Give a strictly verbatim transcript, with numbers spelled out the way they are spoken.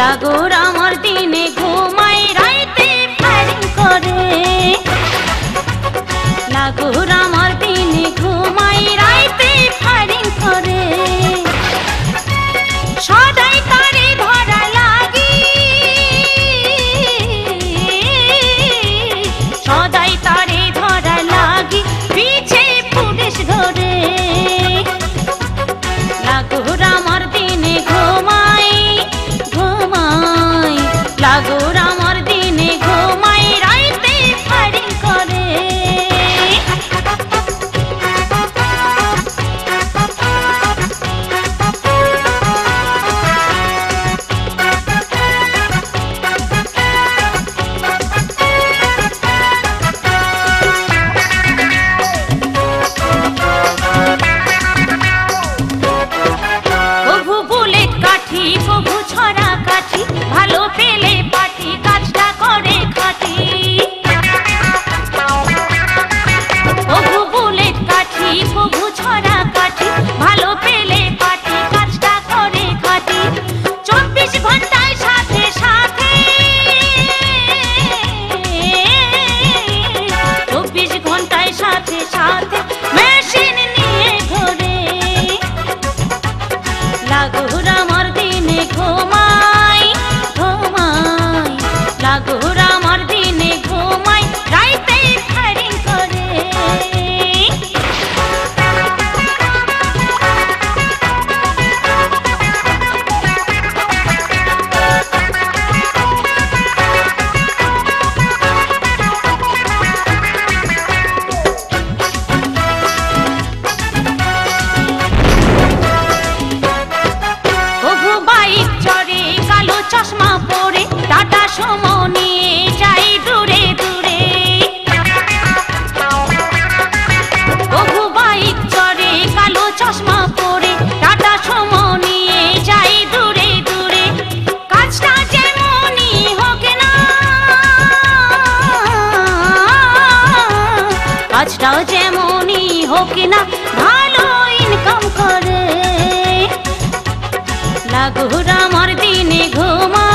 লাগোর আমার দিনে ঘুমাই রাইতে ফায়ারিং করে লাগোর আমার দিনে ঘুমাই রাইতে ফায়ারিং করে সদাই তারে ধরা লাগি সদাই তারে ধরা লাগি পিছে পুলিশ ধরে লাগোর আমার দিনে ঘুমাই ঘুমাই লাগোর আমার দিনে ঘুমাই রাইতে ফায়ারিং করে ভালো পেলে পাটি কাজটা করে খাটি প্রভু বুলেট কাঠি প্রভু ছড়া কাঠি ভালো পেলে পাটি কাজটা করে খাটি চব্বিশ ঘন্টায় সাথে সাথে চব্বিশ ঘন্টায় সাথে সাথে মেশিন নিয়ে ঘোরে লাগোর আমার দিনে ঘুমাই লাগোর আমার দিনে ঘুমাই রাইতে ফায়ারিং করে প্রভু বাইক চড়ে কালো চশমা পরে টাটা সুমো নিয়ে যাই দূরে দূরে প্রভু বাইক চড়ে কালো চশমা পরে টাটা সুমো নিয়ে যাই দূরে দূরে কাজটা যেমনই হোক না কাজটা যেমনই হোক না ভালো ইনকাম করে লাগোর আমার দিনে ঘুমা